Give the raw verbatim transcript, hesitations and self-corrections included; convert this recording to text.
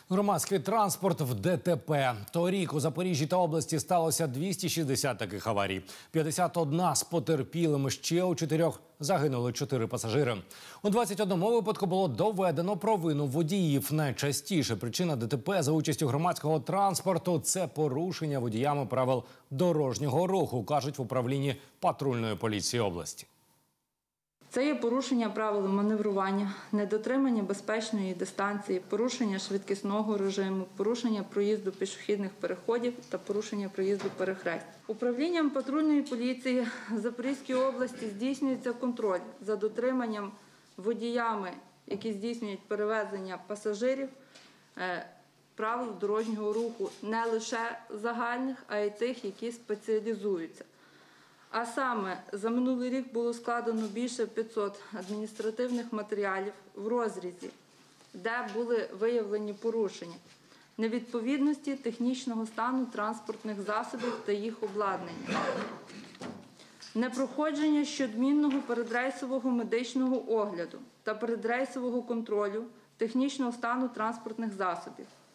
Громадський транспорт в ДТП. Торік у Запоріжжі та області сталося двісті шістдесят таких аварій. п'ятдесят одна з потерпілими, ще у чотирьох загинули чотири пасажири. У двадцять одному випадку було доведено провину водіїв. Найчастіше причина ДТП за участю громадського транспорту – це порушення водіями правил дорожнього руху, кажуть в управлінні патрульної поліції області. Це є порушення правил маневрування, недотримання безпечної дистанції, порушення швидкісного режиму, порушення проїзду пішохідних переходів та порушення проїзду перехресть. Управлінням патрульної поліції Запорізької області здійснюється контроль за дотриманням водіями, які здійснюють перевезення пасажирів, правил дорожнього руху не лише загальних, а й тих, які спеціалізуються. А саме, за минулий рік було складено більше п'ятсот адміністративних матеріалів в розрізі, де були виявлені порушення невідповідності технічного стану транспортних засобів та їх обладнання, непроходження щодмінного передрейсового медичного огляду та передрейсового контролю технічного стану транспортних засобів,